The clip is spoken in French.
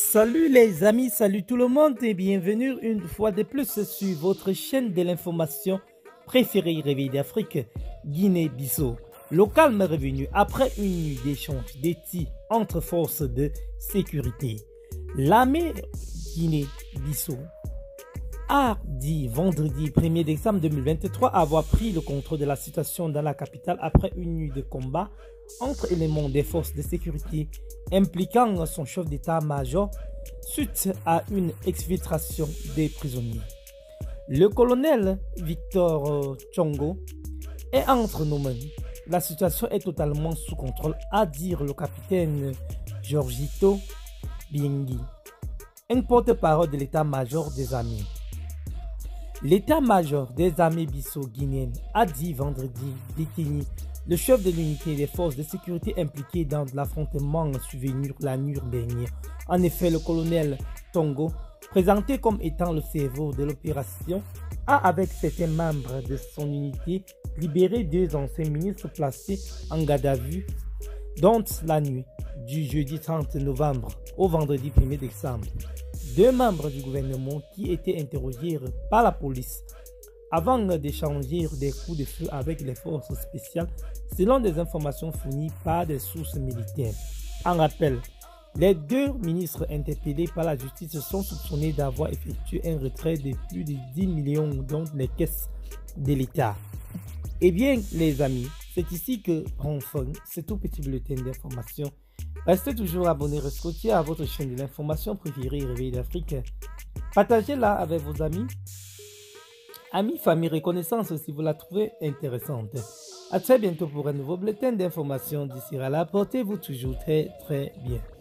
Salut les amis, salut tout le monde et bienvenue une fois de plus sur votre chaîne de l'information préférée Réveil d'Afrique, Guinée-Bissau. Le calme est revenu après une nuit d'échange de tirs entre forces de sécurité. L'armée Guinée-Bissau a dit vendredi 1er décembre 2023 avoir pris le contrôle de la situation dans la capitale après une nuit de combat entre éléments des forces de sécurité impliquant son chef d'état-major suite à une exfiltration des prisonniers. Le colonel Victor Tchongo est entre nos mains. La situation est totalement sous contrôle, a dit le capitaine Georgito Biengui, un porte-parole de l'état-major des armées. L'état-major des armées bissau-guinéennes a dit vendredi détenir le chef de l'unité des forces de sécurité impliquées dans l'affrontement survenu la nuit dernière. En effet, le colonel Tongo, présenté comme étant le cerveau de l'opération, a avec certains membres de son unité libéré deux anciens ministres placés en garde à vue, dont la nuit du jeudi 30 novembre au vendredi 1er décembre. Deux membres du gouvernement qui étaient interrogés par la police avant d'échanger des coups de feu avec les forces spéciales, selon des informations fournies par des sources militaires. En rappel, les deux ministres interpellés par la justice sont soupçonnés d'avoir effectué un retrait de plus de 10 millions dans les caisses de l'État. Eh bien, les amis, c'est ici que prend fin ce tout petit bulletin d'information. Restez toujours abonnés, rescottiers à votre chaîne de l'information préférée Réveil d'Afrique. Partagez-la avec vos amis. Amis, famille, reconnaissance si vous la trouvez intéressante. A très bientôt pour un nouveau bulletin d'information. D'ici là, portez-vous toujours très bien.